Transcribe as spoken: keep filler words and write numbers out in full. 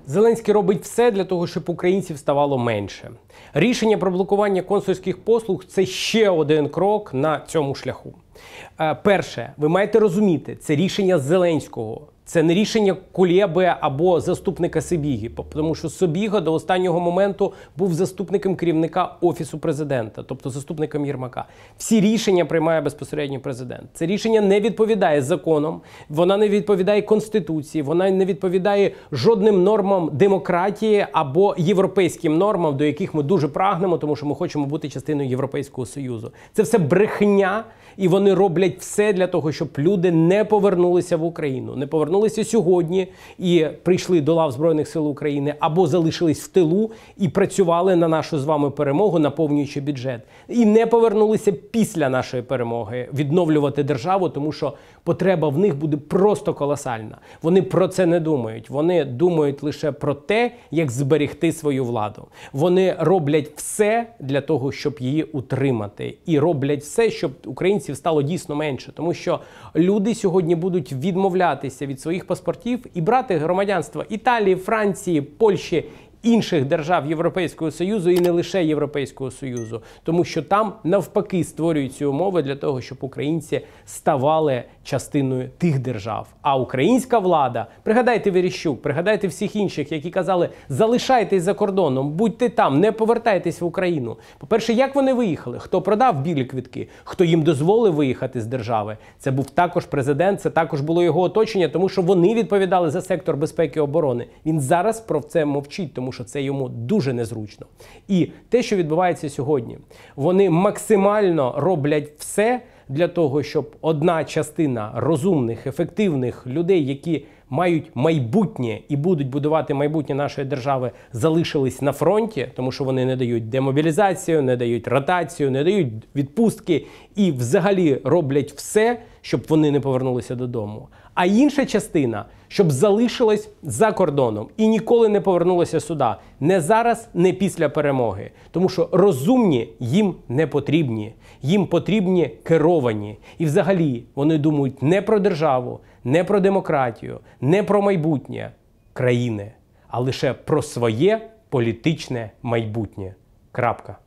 Зеленський робить все для того, щоб українців ставало менше. Рішення про блокування консульських послуг – це ще один крок на цьому шляху. Перше, ви маєте розуміти, це рішення Зеленського. Це не рішення Кулеби або заступника Сибіги, тому що Сибіга до останнього моменту був заступником керівника Офісу президента, тобто заступником Єрмака. Всі рішення приймає безпосередньо президент. Це рішення не відповідає законам, вона не відповідає Конституції, вона не відповідає жодним нормам демократії або європейським нормам, до яких ми дуже прагнемо, тому що ми хочемо бути частиною Європейського Союзу. Це все брехня, і вони роблять все для того, щоб люди не повернулися в Україну, не повернулися сьогодні і прийшли до лав Збройних сил України, або залишились в тилу і працювали на нашу з вами перемогу, наповнюючи бюджет. І не повернулися після нашої перемоги відновлювати державу, тому що потреба в них буде просто колосальна. Вони про це не думають. Вони думають лише про те, як зберегти свою владу. Вони роблять все для того, щоб її утримати. І роблять все, щоб українців стало дійсно менше. Тому що люди сьогодні будуть відмовлятися від своїх паспортів і брати громадянство Італії, Франції, Польщі, інших держав Європейського Союзу і не лише Європейського Союзу. Тому що там навпаки створюються умови для того, щоб українці ставали частиною тих держав. А українська влада, пригадайте Верещук, пригадайте всіх інших, які казали, залишайтесь за кордоном, будьте там, не повертайтесь в Україну. По-перше, як вони виїхали? Хто продав білі квитки? Хто їм дозволив виїхати з держави? Це був також президент, це також було його оточення, тому що вони відповідали за сектор безпеки і оборони. Він зараз про це мовчить, тому що це йому дуже незручно. І те, що відбувається сьогодні, вони максимально роблять все для того, щоб одна частина розумних, ефективних людей, які мають майбутнє і будуть будувати майбутнє нашої держави, залишились на фронті, тому що вони не дають демобілізацію, не дають ротацію, не дають відпустки і взагалі роблять все, щоб вони не повернулися додому. А інша частина, щоб залишилась за кордоном і ніколи не повернулася сюди. Не зараз, не після перемоги. Тому що розумні їм не потрібні. Їм потрібні керовані. І взагалі вони думають не про державу, не про демократію, не про майбутнє країни, а лише про своє політичне майбутнє. Крапка.